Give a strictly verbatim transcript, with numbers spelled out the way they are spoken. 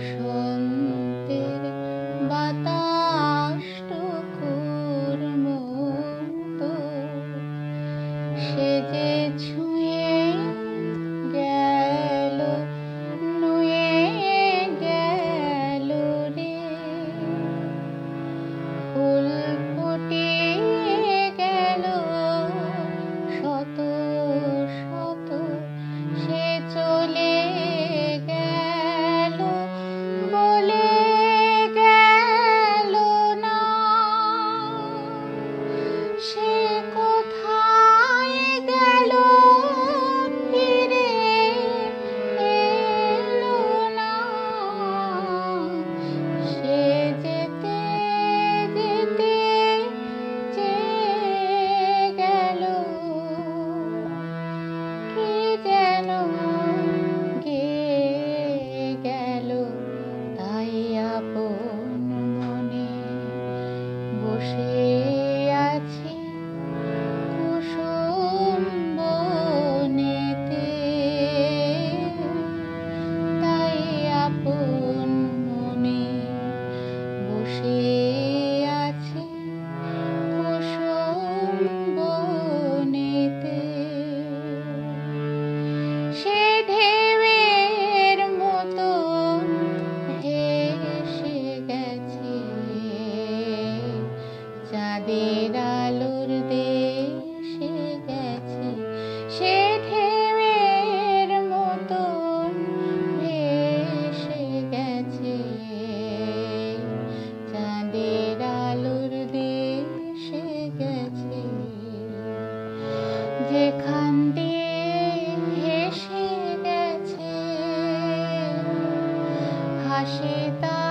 বসন্তের বাতাসটুকুর মতো সেজে ছুঁয়ে গেল, নুয়ে গেল রে। ফুল ফুটিয়ে গেল শত শত, সে চলে গেল বলে গেল না। সে কোথায় গেল ফিরে এলো না। সে যেতে যেতে চেয়ে গেল, কি যেন গেয়ে গেল। তাই আপন মনে বসে আছি কুসুম বনেতে। তাই আপন মনে বসে আছি কুসুম বনেতে। সে ঢেউয়ের মতন ভেসে গেছে চাঁদের আলোর দেশে গেছে। সে ঢেউয়ের মতন ভেসে গেছে চাঁদের আলোর দেশে গেছে। যেখান দিয়ে হেসে গেছে হাসে তা